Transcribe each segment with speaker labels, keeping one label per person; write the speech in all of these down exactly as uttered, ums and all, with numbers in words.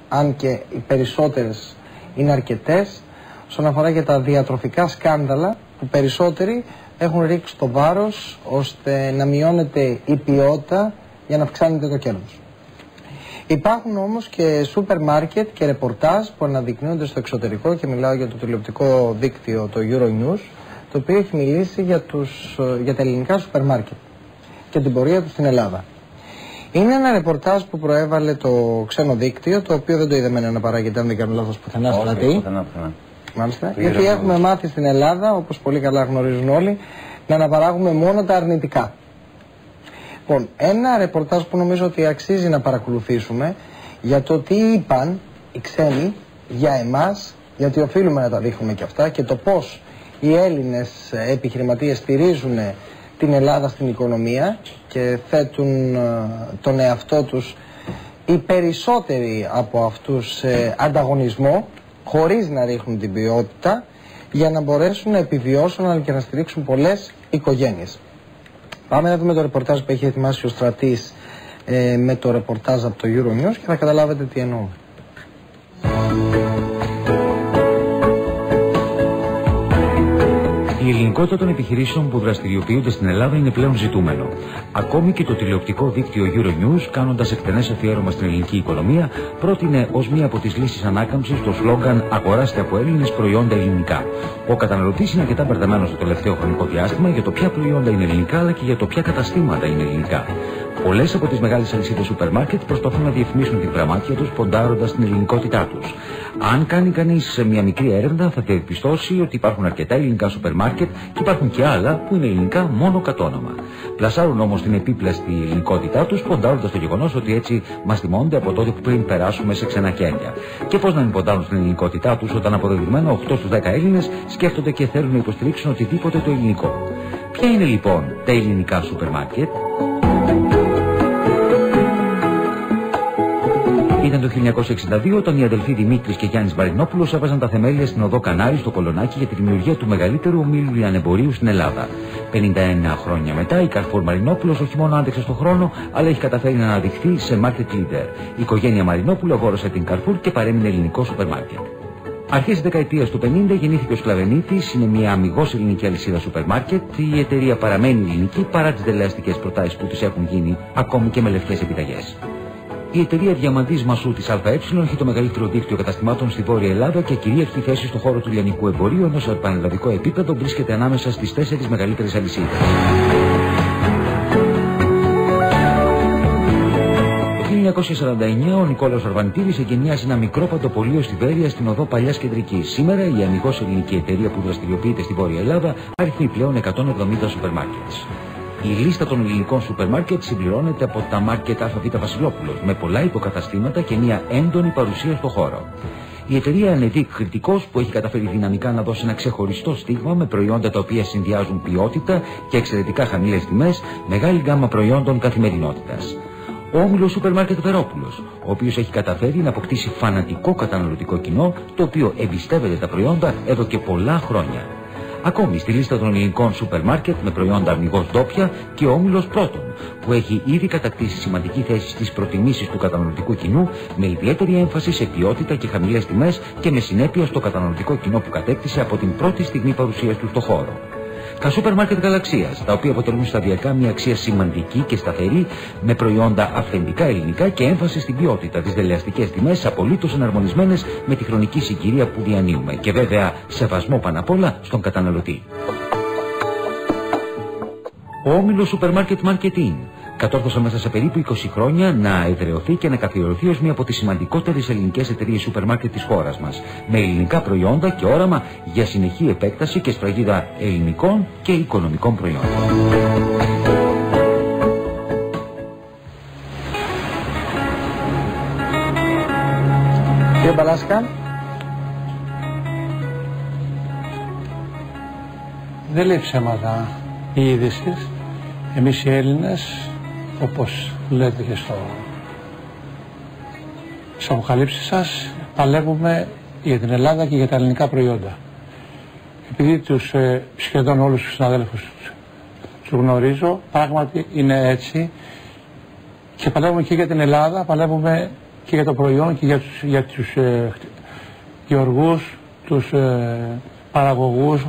Speaker 1: αν και οι περισσότερες είναι αρκετές, όσον αφορά για τα διατροφικά σκάνδαλα που περισσότεροι έχουν ρίξει το βάρος ώστε να μειώνεται η ποιότητα για να αυξάνεται το κέρδος. Υπάρχουν όμως και σούπερ μάρκετ και ρεπορτάζ που αναδεικνύονται στο εξωτερικό, και μιλάω για το τηλεοπτικό δίκτυο, το Euronews, το οποίο έχει μιλήσει για, τους, για τα ελληνικά σούπερ μάρκετ και την πορεία του στην Ελλάδα. Είναι ένα ρεπορτάζ που προέβαλε το ξένο δίκτυο, το οποίο δεν το είδε εμένα να παράγεται, αν δεν κάνω λάθος, πουθενά στο Λατή. Μάλιστα. Γιατί έχουμε μάθει στην Ελλάδα, όπως πολύ καλά γνωρίζουν όλοι, να αναπαράγουμε μόνο τα αρνητικά. Λοιπόν, ένα ρεπορτάζ που νομίζω ότι αξίζει να παρακολουθήσουμε για το τι είπαν οι ξένοι για εμάς, γιατί οφείλουμε να τα δείχνουμε και αυτά, και το πώς οι Έλληνες επιχειρηματίες στηρίζουν την Ελλάδα στην οικονομία και θέτουν τον εαυτό τους, οι περισσότεροι από αυτούς, σε ανταγωνισμό, χωρίς να ρίχνουν την ποιότητα, για να μπορέσουν να επιβιώσουν αλλά και να στηρίξουν πολλές οικογένειες. Πάμε να δούμε το ρεπορτάζ που έχει ετοιμάσει ο Στρατής ε, με το ρεπορτάζ από το Euronews και θα καταλάβετε τι εννοώ.
Speaker 2: Η ελληνικότητα των επιχειρήσεων που δραστηριοποιούνται στην Ελλάδα είναι πλέον ζητούμενο. Ακόμη και το τηλεοπτικό δίκτυο Euronews, κάνοντας εκτενές αφιέρωμα στην ελληνική οικονομία, πρότεινε ως μία από τις λύσεις ανάκαμψης το σλόγγαν «Αγοράστε από Έλληνες προϊόντα ελληνικά». Ο καταναλωτής είναι αρκετά μπερδεμένος το τελευταίο χρονικό διάστημα για το ποια προϊόντα είναι ελληνικά, αλλά και για το ποια καταστήματα είναι ελληνικά. Πολλές από τις μεγάλες αλυσίδες σούπερ μάρκετ προσπαθούν να διαφημίσουν την γραμμάτια τους ποντάροντας την ελληνικότητά τους. Αν κάνει κανείς μια μικρή έρευνα, θα διαπιστώσει ότι υπάρχουν αρκετά ελληνικά σούπερ μάρκετ και υπάρχουν και άλλα που είναι ελληνικά μόνο κατ' όνομα. Πλασάρουν όμως την επίπλαστη ελληνικότητά τους, ποντάροντας το γεγονός ότι έτσι μας θυμώνται από τότε που πριν περάσουμε σε ξένα χέρια. Και πώς να μην ποντάρουν στην ελληνικότητά τους όταν αποδεδειγμένο οκτώ στους δέκα Έλληνες σκέφτονται και θέλουν να υποστηρίξουν οτιδήποτε το ελληνικό. Ποια είναι λοιπόν τα ελληνικά σούπερ μάρκετ? Ήταν το χίλια εννιακόσια εξήντα δύο όταν οι αδελφοί Δημήτρης και Γιάννης Μαρινόπουλος έβαζαν τα θεμέλια στην οδό Κανάρη στο Κολονάκι για τη δημιουργία του μεγαλύτερου ομίλου λιανεμπορίου στην Ελλάδα. πενήντα εννέα χρόνια μετά, η Καρφούρ Μαρινόπουλος όχι μόνο άντεξε στον χρόνο, αλλά έχει καταφέρει να αναδειχθεί σε market leader. Η οικογένεια Μαρινόπουλου αγόρασε την Καρφούρ και παρέμεινε ελληνικό σούπερ μάρκετ. Αρχές της δεκαετίας του πενήντα γεννήθηκε ο Σκλαβενίτης, είναι μια αμιγώς ελληνική αλυσίδα σούπερ μάρκετ. Η εταιρεία παραμένει ελληνική παρά τις δελεαστικές προτάσεις που της έχουν γίνει, ακόμη και με λευκές επιταγές. Η εταιρεία Διαμαντής Μασού της ΑΕ έχει το μεγαλύτερο δίκτυο καταστημάτων στη Βόρεια Ελλάδα και κυρίαρχη θέση στον χώρο του λιανικού εμπορίου, ενώ σε πανελλαδικό επίπεδο βρίσκεται ανάμεσα στις τέσσερις μεγαλύτερες αλυσίδες. Το χίλια εννιακόσια σαράντα εννέα ο Νικόλαος Αρβανιτίδης εγκαινιάζει ένα μικρό παντοπολείο στη Βέρεια στην οδό Παλιάς Κεντρικής. Σήμερα η αμιγώς ελληνική εταιρεία που δραστηριοποιείται στη Βόρεια Ελλάδα αριθμεί πλέον εκατόν εβδομήντα σούπερ μάρκετ. Η λίστα των ελληνικών σούπερ μάρκετ συμπληρώνεται από τα μάρκετ ΑΒ Βασιλόπουλος, με πολλά υποκαταστήματα και μια έντονη παρουσία στο χώρο. Η εταιρεία Ενεδίκ Κρητικός, που έχει καταφέρει δυναμικά να δώσει ένα ξεχωριστό στίγμα με προϊόντα τα οποία συνδυάζουν ποιότητα και εξαιρετικά χαμηλές τιμές, μεγάλη γκάμα προϊόντων καθημερινότητας. Ο όμιλος Σούπερ Μάρκετ Βερόπουλος, ο οποίος έχει καταφέρει να αποκτήσει φανατικό καταναλωτικό κοινό, το οποίο εμπιστεύεται τα προϊόντα εδώ και πολλά χρόνια. Ακόμη στη λίστα των ελληνικών σούπερ μάρκετ με προϊόντα αμιγώς ντόπια και ο όμιλος Πρώτον, που έχει ήδη κατακτήσει σημαντική θέση στις προτιμήσεις του καταναλωτικού κοινού, με ιδιαίτερη έμφαση σε ποιότητα και χαμηλές τιμές και με συνέπεια στο καταναλωτικό κοινό που κατέκτησε από την πρώτη στιγμή παρουσίας του στο χώρο. Τα σούπερ μάρκετ Γαλαξίας, τα οποία αποτελούν σταδιακά μια αξία σημαντική και σταθερή, με προϊόντα αυθεντικά ελληνικά και έμφαση στην ποιότητα, τις δελεαστικές τιμές απολύτως εναρμονισμένες με τη χρονική συγκυρία που διανύουμε και βέβαια σεβασμό πάνω απ' όλα στον καταναλωτή. Ο όμιλος Σούπερ Μάρκετ Marketing κατόρθωσε μέσα σε περίπου είκοσι χρόνια να εδραιωθεί και να καθιερωθεί ως μία από τις σημαντικότερες ελληνικές εταιρείες σούπερ μάρκετ της χώρας μας, με ελληνικά προϊόντα και όραμα για συνεχή επέκταση και σφραγίδα ελληνικών και οικονομικών προϊόντων.
Speaker 1: Κύριε Μπαλάσκα.
Speaker 3: Δεν λέει ψέματα οι είδησεις. Εμείς οι Έλληνες, όπως λέτε και στο στις αποκαλύψεις σας, παλεύουμε για την Ελλάδα και για τα ελληνικά προϊόντα. Επειδή τους ε, σχεδόν όλους τους συναδέλφους τους γνωρίζω, πράγματι είναι έτσι και παλεύουμε και για την Ελλάδα, παλεύουμε και για το προϊόν και για τους, για τους ε, γεωργούς, τους ε, παραγωγούς.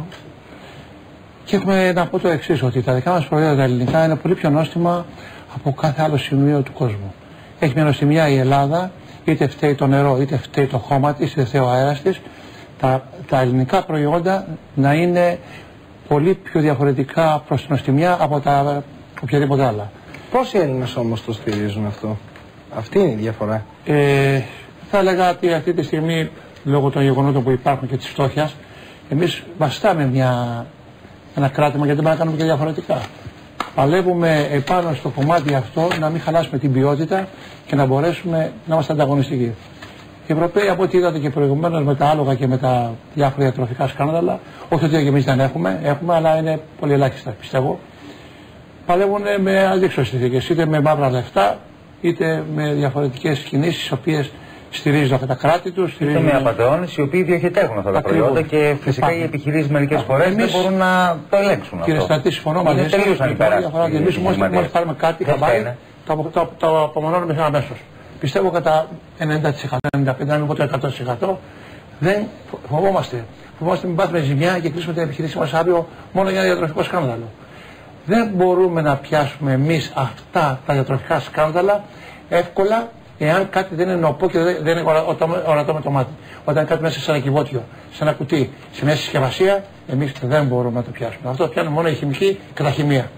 Speaker 3: Και έχουμε να πω το εξής, ότι τα δικά μας προϊόντα τα ελληνικά είναι πολύ πιο νόστιμα από κάθε άλλο σημείο του κόσμου. Έχει μια νοστιμιά η Ελλάδα, είτε φταίει το νερό, είτε φταίει το χώμα της, είτε φταίει ο αέρας της. Τα, τα ελληνικά προϊόντα να είναι πολύ πιο διαφορετικά προς την νοστιμιά από τα οποιαδήποτε άλλα.
Speaker 1: Πόσοι Έλληνες όμως το στηρίζουν αυτό? Αυτή είναι η διαφορά.
Speaker 3: Ε, θα έλεγα ότι αυτή τη στιγμή, λόγω των γεγονότων που υπάρχουν και της φτώχειας, εμείς βαστάμε μια, ένα κράτημα γιατί δεν μπορούμε να κάνουμε και διαφορετικά. Παλεύουμε επάνω στο κομμάτι αυτό να μην χαλάσουμε την ποιότητα και να μπορέσουμε να είμαστε ανταγωνιστικοί. Οι Ευρωπαίοι, από ό,τι είδατε και προηγουμένως με τα άλογα και με τα διάφορα διατροφικά σκάνδαλα, όχι ότι εμείς δεν έχουμε, έχουμε, αλλά είναι πολύ ελάχιστα πιστεύω. Παλεύουν με αντίξωες συνθήκες, είτε με μαύρα λεφτά, είτε με διαφορετικές κινήσεις, τις οποίες στηρίζουν αυτά τα κράτη τους.
Speaker 2: Είτε με απατεώνες οι οποίοι διοχετεύουν αυτά τα προϊόντα και φυσικά οι επιχειρήσεις μερικές φορές δεν μπορούν να το ελέγξουν.
Speaker 3: Κύριε Στρατή, συμφωνώ μαζί σας.
Speaker 2: Τελείως ανυπεράσπιστοι.
Speaker 3: Εμείς μόλις πάρουμε κάτι χαμπάρι, το απομονώνουμε αμέσως. Πιστεύω κατά ενενήντα τοις εκατό, ενενήντα πέντε τοις εκατό, αν μην πω το εκατό τοις εκατό, δεν φοβόμαστε. Φοβόμαστε μην πάθουμε ζημιά και κλείσουμε την επιχειρήση μας αύριο μόνο για ένα διατροφικό σκάνδαλο. Δεν μπορούμε να πιάσουμε εμείς αυτά τα διατροφικά σκάνδαλα εύκολα εάν κάτι δεν είναι νοπό και δεν είναι ορατό με το μάτι. Όταν κάτι μέσα σε ένα κυβότιο, σε ένα κουτί, σε μια συσκευασία, εμείς δεν μπορούμε να το πιάσουμε. Αυτό πιάνουν μόνο η χημική και τα χημεία.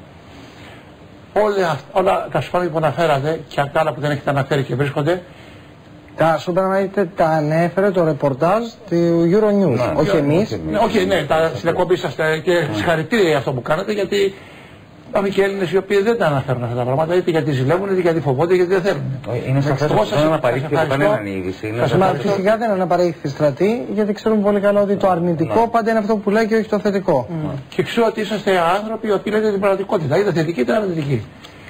Speaker 3: Όλα, όλα τα σπάνια που αναφέρατε και αυτά άλλα που δεν έχετε αναφέρει και βρίσκονται.
Speaker 1: Τα σούπερ μάρκετ τα ανέφερε το ρεπορτάζ του Euronews. Ναι, όχι εμείς.
Speaker 3: Ναι, όχι, ναι, τα συνεκόμπη σας και συγχαρητήρια για αυτό που κάνατε, γιατί υπάρχουν και Έλληνες οι οποίοι δεν τα αναφέρουν αυτά τα πράγματα, είτε γιατί ζηλεύουν, είτε γιατί φοβόνται, γιατί δεν θέλουν.
Speaker 2: Είναι σαφές ότι δεν αναπαρήχθη από κανέναν η είδηση.
Speaker 1: Φυσικά δεν αναπαρήχθη Στρατή, γιατί ξέρουν πολύ καλά ότι το αρνητικό πάντα είναι αυτό που λέει και όχι το θετικό.
Speaker 3: Και ξέρω ότι είσαστε άνθρωποι οι οποίοι λέτε την πραγματικότητα, είτε θετική είτε αρνητική.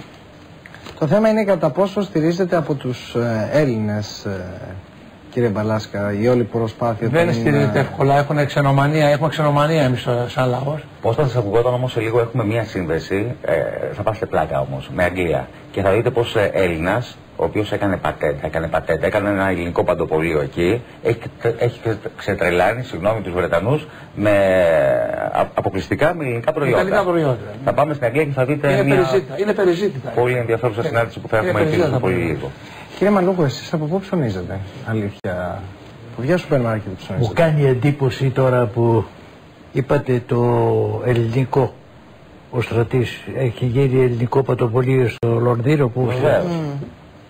Speaker 1: Το θέμα είναι κατά πόσο στηρίζεται από τους Έλληνες, κύριε Μπαλάσκα, η όλη προσπάθεια.
Speaker 3: Δεν στηρίζεται εύκολα, έχουν ξενομανία, έχουμε ξενομανία εμείς σαν λαός.
Speaker 2: Πώς θα σας ακουγόταν όμως σε λίγο έχουμε μία σύνδεση, ε, θα πάστε πλάκα όμως, με Αγγλία. Και θα δείτε πως ε, Έλληνας, ο οποίος έκανε πατέντα, έκανε πατέντα, έκανε ένα ελληνικό παντοπολείο εκεί, έχει, έχει ξετρελάνει, συγγνώμη, τους Βρετανούς, με, α, αποκλειστικά με ελληνικά προϊόντα.
Speaker 3: Ελληνικά προϊόντα.
Speaker 2: Θα πάμε στην Αγγλία και θα δείτε
Speaker 3: είναι
Speaker 2: μια
Speaker 3: περιζήτα, είναι περιζήτα.
Speaker 2: πολύ ενδιαφέρουσα συνάντηση που θα έχουμε επίσης πολύ λίγο.
Speaker 1: Κύριε Μαλούκο, εσείς από πού ψωνίζετε, αλήθεια? Από ποια σούπερ μάρκετ ψωνίζετε?
Speaker 4: Μου κάνει εντύπωση τώρα που είπατε το ελληνικό. Ο Στρατής έχει γίνει ελληνικό παντοπολείο στο Λονδίνο που mm.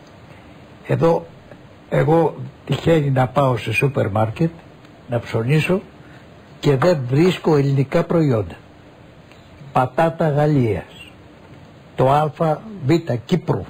Speaker 4: Εδώ εγώ τυχαίνει να πάω σε σούπερ μάρκετ να ψωνίσω και δεν βρίσκω ελληνικά προϊόντα. Πατάτα Γαλλίας, το ΑΒ Κύπρου,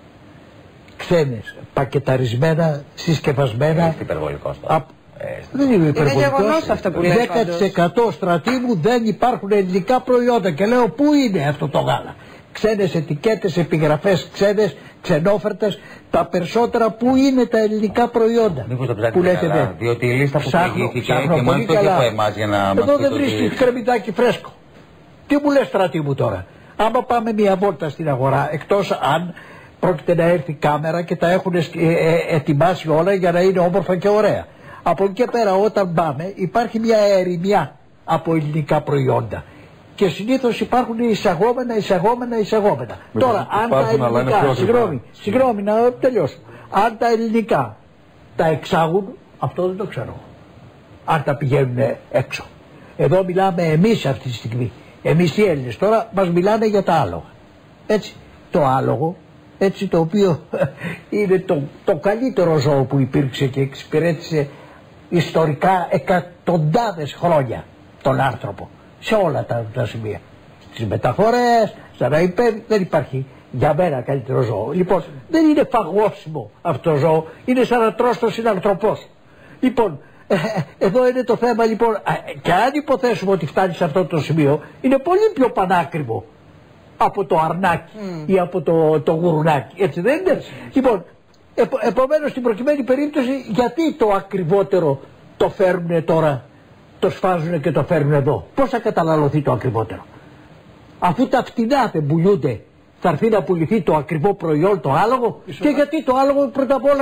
Speaker 4: ξένες, πακεταρισμένα, συσκευασμένα.
Speaker 2: Είναι υπερβολικό αυτό.
Speaker 4: Α, ε, δεν είναι υπερβολικό.
Speaker 5: Είναι γεγονός αυτό που λέει.
Speaker 4: δέκα τοις εκατό Στρατή μου δεν υπάρχουν ελληνικά προϊόντα και λέω πού είναι αυτό το γάλα. Ξένες ετικέτες, επιγραφές ξένες, ξενόφερτες, τα περισσότερα πού είναι τα ελληνικά προϊόντα.
Speaker 2: Μήπως το ψάχνετε καλά, δε. Διότι η λίστα που προηγήθηκε και μάλιστα όχι από εμάς για να μας
Speaker 4: εδώ δεν βρίσκεις κρεμμυδάκι φρέσκο. Τι μου λες Στρατή μου τώρα? Άμα πάμε μια βόλτα στην αγορά, εκτός αν πρόκειται να έρθει κάμερα και τα έχουν ε, ε, ετοιμάσει όλα για να είναι όμορφα και ωραία. Από εκεί και πέρα όταν πάμε υπάρχει μια ερημιά από ελληνικά προϊόντα. Και συνήθως υπάρχουν εισαγόμενα, εισαγόμενα, εισαγόμενα. Με Τώρα, αν τα ελληνικά, συγγνώμη, συγγνώμη να τελειώσω. Αν τα ελληνικά τα εξάγουν, αυτό δεν το ξέρω. Αν τα πηγαίνουν έξω. Εδώ μιλάμε εμείς αυτή τη στιγμή. Εμείς οι Έλληνες. Τώρα μας μιλάνε για τα άλογα. Έτσι, το άλογο, έτσι το οποίο είναι το, το καλύτερο ζώο που υπήρξε και εξυπηρέτησε ιστορικά εκατοντάδες χρόνια τον άνθρωπο. Σε όλα τα, τα σημεία. Στις μεταφορές, στα ναυπέδη, δεν υπάρχει για μένα καλύτερο ζώο. Λοιπόν, δεν είναι φαγώσιμο αυτό το ζώο, είναι σαν να τρως το συνανθρωπός. Λοιπόν, ε, εδώ είναι το θέμα λοιπόν, και αν υποθέσουμε ότι φτάνει σε αυτό το σημείο, είναι πολύ πιο πανάκριβο από το αρνάκι mm. ή από το, το γουρουνάκι. Έτσι δεν είναι? Λοιπόν, επο, επομένως στην προκειμένη περίπτωση, γιατί το ακριβότερο το φέρνουν τώρα, το σφάζουν και το φέρνουν εδώ? Πώς θα καταναλωθεί το ακριβότερο? Αφού τα φτηνά δεν πουλούνται, θα έρθει να πουληθεί το ακριβό προϊόν, το άλογο? Και γιατί το άλογο πρώτα απ' όλα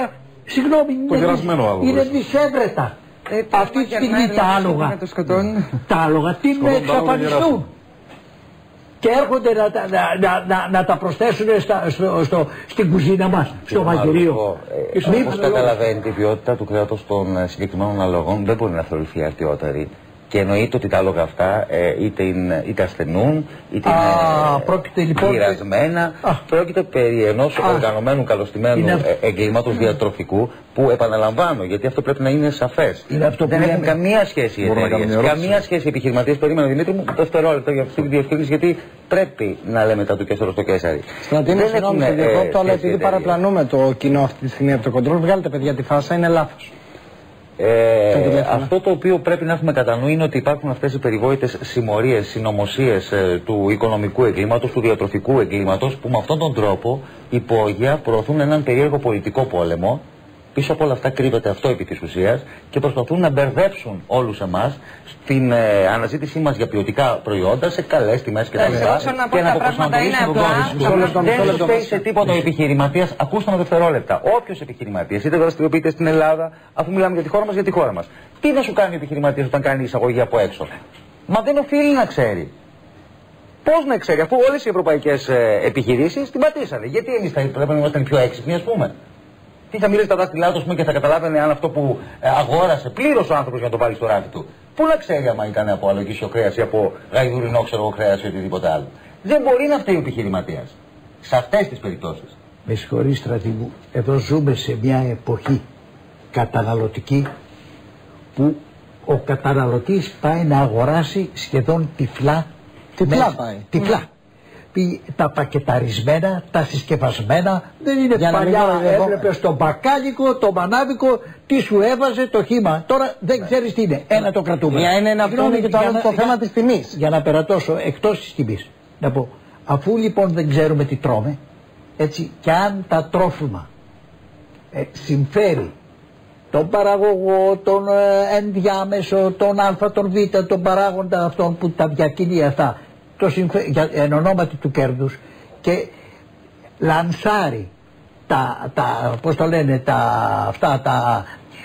Speaker 4: Συγγνώμη,
Speaker 5: το γερασμένο άλογο.
Speaker 4: Είναι δυσέβρετα. Ε, αυτή τη στιγμή τα άλογα, τα άλογα τι να εξαφανιστούν. Και έρχονται να, να, να, να, να τα προσθέσουν στα, στο, στο, στην κουζίνα μας, στο μαγειρίο.
Speaker 2: Ε, όπως καταλαβαίνει, η ποιότητα του κρέατος των συγκεκριμένων αλογών δεν μπορεί να θεωρηθεί αρτιότερη. Και εννοείται ότι τα άλογα αυτά ε, είτε, είναι, είτε ασθενούν, είτε Α, είναι λοιπόν, γυρασμένα. Α, πρόκειται περί ενός α, οργανωμένου καλωστημένου είναι... εγκλήματος διατροφικού που επαναλαμβάνω, γιατί αυτό πρέπει να είναι σαφές. Είναι αυτό δεν έχουν καμία σχέση οι εταιρείες, καμία σχέση οι επιχειρηματίες. Περίμενα, Δημήτρη μου, δευτερόλεπτο για αυτή τη διευκρίνηση, γιατί πρέπει να λέμε τα του Κέσσαρο στο Κέσσαρι.
Speaker 1: Στρατίνο, συγγνώμη, σε διακόπτω, αλλά επειδή παραπλανούμε το κοινό αυτή τη στιγμή από το κοντρόλ, βγάλετε παιδιά τη φάσα, είναι λάθος.
Speaker 2: Ε, αυτό το οποίο πρέπει να έχουμε κατά νου είναι ότι υπάρχουν αυτές οι περιβόητες συμμορίες, συνωμοσίες ε, του οικονομικού εγκλήματος, του διατροφικού εγκλήματος, που με αυτόν τον τρόπο υπόγεια προωθούν έναν περίεργο πολιτικό πόλεμο. Πίσω από όλα αυτά κρύβεται αυτό επί της ουσίας και προσπαθούν να μπερδέψουν όλους εμάς στην ε, αναζήτησή μας για ποιοτικά προϊόντα σε καλές τιμές και τα λοιπά. Και να το προσανατολίσουν τον κόσμο. Δεν φταίει σε τίποτα ο επιχειρηματίας. Ακούστε με δευτερόλεπτα. Όποιος επιχειρηματίας είτε δραστηριοποιείται στην Ελλάδα, αφού μιλάμε για τη χώρα μας, για τη χώρα μας. Τι να σου κάνει ο επιχειρηματίας όταν κάνει εισαγωγή από έξω? Μα δεν οφείλει να ξέρει. Πώς να ξέρει, αφού όλες οι ευρωπαϊκές ε, επιχειρήσεις την πατήσανε? Γιατί εμείς θα πρέπει να είμαστε πιο έξυπνοι, ας πούμε? Τι θα μιλήσει τα δάχτυλά του και θα καταλάβαινε αν αυτό που ε, αγόρασε πλήρως ο άνθρωπος για να το βάλει στο ράφι του. Πού να ξέρει άμα ήταν από αλογίσιο κρέας ή από γαϊδουρινό ξέρω κρέας ή οτιδήποτε άλλο. Δεν μπορεί να φταίει ο επιχειρηματίας σε αυτές τις περιπτώσεις.
Speaker 4: Με συγχωρείς, Στρατή μου, εδώ ζούμε σε μια εποχή καταναλωτική που ο καταναλωτής πάει να αγοράσει σχεδόν τυφλά.
Speaker 1: Τυφλά πάει.
Speaker 4: Τυφλά. Τα πακεταρισμένα, τα συσκευασμένα, δεν είναι για παλιά. Έβλεπε στο μπακάλικο, το μανάβικο, τι σου έβαζε το χύμα. Τώρα δεν ξέρεις τι είναι. Ένα το κρατούμε.
Speaker 1: Μια είναι ένα αυτό και το άλλο το θέμα της τιμής.
Speaker 4: Για να περατώσω εκτός της τιμής. Να πω, αφού λοιπόν δεν ξέρουμε τι τρώμε, έτσι, και αν τα τρόφιμα ε, συμφέρει τον παραγωγό, τον ε, ενδιάμεσο, τον α, τον β, τον παράγοντα αυτόν που τα διακινεί αυτά, το συμφε... για, εν ονόματι του κέρδους, και λανσάρει τα, τα πώς το λένε, τα, αυτά τα,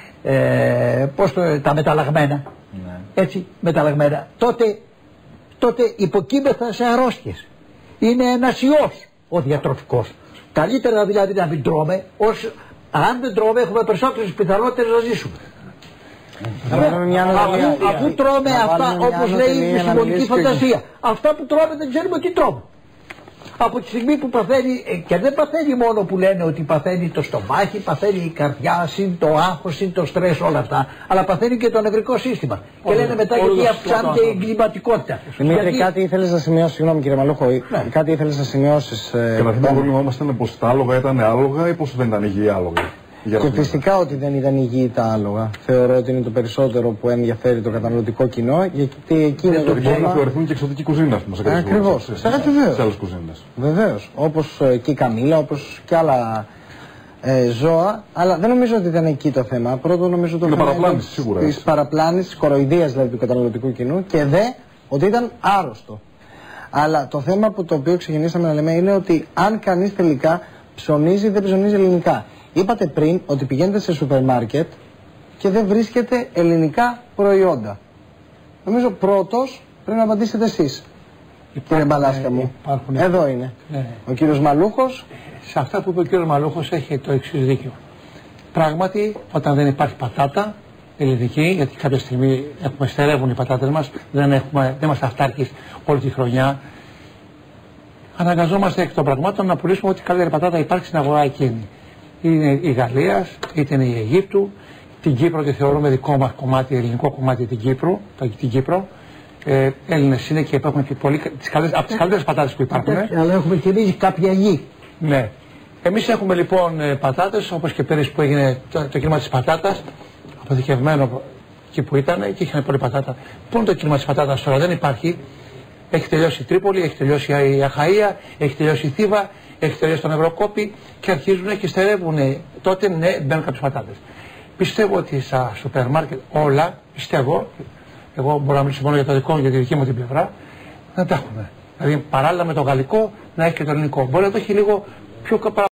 Speaker 4: ε, πώς το, τα μεταλλαγμένα, ναι. έτσι, μεταλλαγμένα, τότε, τότε υποκείμεθα σε αρρώστιες. Είναι ένας ιός ο διατροφικός. Καλύτερα δηλαδή να μην τρώμε, ως, αν δεν τρώμε έχουμε περισσότερες πιθανότητες να ζήσουμε. Αφού, αφού τρώμε αυτά, όπως λέει η επιστημονική φαντασία, αυτά που τρώμε δεν ξέρουμε τι τρώμε. Από τη στιγμή που παθαίνει, και δεν παθαίνει μόνο που λένε ότι παθαίνει το στομάχι, παθαίνει η καρδιά, συν το άγχος, συν το στρες, όλα αυτά, αλλά παθαίνει και το νευρικό σύστημα. Και λένε μετά γιατί αυξάνεται η εγκληματικότητα.
Speaker 1: Δημήτρη, κάτι ήθελες να σημειώσεις, συγγνώμη κύριε Μαλούχο, κάτι ήθελες να σημειώσεις.
Speaker 5: Καταρχήν το πρόβλημά μας ήταν πως τα άλογα ήταν άλογα ή πως δεν ήταν υγιή άλογα.
Speaker 1: Και φυσικά ότι δεν ήταν υγιή τα άλογα. Θεωρώ ότι είναι το περισσότερο που ενδιαφέρει το καταναλωτικό κοινό, γιατί εκεί είναι το
Speaker 5: θέμα. Να θεωρηθούν και εξωτική κουζίνα, ας πούμε.
Speaker 1: Ακριβώς. Σε
Speaker 5: άλλες κουζίνες.
Speaker 1: Βεβαίως. Όπως και η καμήλα, όπως και άλλα ε, ζώα. Αλλά δεν νομίζω ότι ήταν εκεί το θέμα. Πρώτον, νομίζω το θέμα της παραπλάνησης, της κοροϊδίας δηλαδή του καταναλωτικού κοινού, και δε ότι ήταν άρρωστο. Αλλά το θέμα που το οποίο ξεκινήσαμε να λέμε είναι ότι αν κανείς τελικά ψωνίζει, δεν ψωνίζει ελληνικά. Είπατε πριν ότι πηγαίνετε σε σούπερ μάρκετ και δεν βρίσκετε ελληνικά προϊόντα. Νομίζω πρώτος πρέπει να απαντήσετε εσείς, κύριε Μπαλάσκα μου.
Speaker 3: Υπάρχουν,
Speaker 1: Εδώ είναι.
Speaker 3: Ναι.
Speaker 1: Ο κύριος Μαλούχος.
Speaker 3: Σε αυτά που είπε ο κύριος Μαλούχος έχει το εξής δίκιο. Πράγματι, όταν δεν υπάρχει πατάτα ελληνική, γιατί κάποια στιγμή έχουμε, στερεύουν οι πατάτες μας, δεν, έχουμε, δεν είμαστε αυτάρκεις όλη τη χρονιά, αναγκαζόμαστε εκ των πραγμάτων να πουλήσουμε ό,τι καλύτερη πατάτα υπάρχει στην αγορά εκείνη. Είναι η Γαλλίας, είτε είναι η Αιγύπτου, την Κύπρο τη θεωρούμε δικό μας κομμάτι, ελληνικό κομμάτι την Κύπρο, την Κύπρο. Ε, Έλληνες είναι και υπάρχουν και πολύ, τις καλές, από τις καλύτερες πατάτες που υπάρχουν.
Speaker 4: Ε. Αλλά έχουμε και εμείς κάποια γη.
Speaker 3: Ναι. Εμείς έχουμε λοιπόν πατάτες, όπως και πέρυσι που έγινε το, το κίνημα της πατάτας, αποθηκευμένο εκεί που ήταν και είχαν πολύ πατάτα. Πού είναι το κίνημα της πατάτας τώρα? Δεν υπάρχει. Έχει τελειώσει η Τρίπολη, έχει τελειώσει η Αχαΐα, έχει τελειώσει η Θήβα, έχει τελειώσει τον Ευρωκόπη και αρχίζουν και στερεύουν. Τότε ναι, μπαίνουν κάποιες πατάτες. Πιστεύω ότι στα σούπερ μάρκετ όλα, πιστεύω, εγώ μπορώ να μιλήσω μόνο για το δικό μου, για τη δική μου την πλευρά, δεν τα έχουμε. Δηλαδή παράλληλα με το γαλλικό να έχει και το ελληνικό. Μπορεί να το έχει λίγο πιο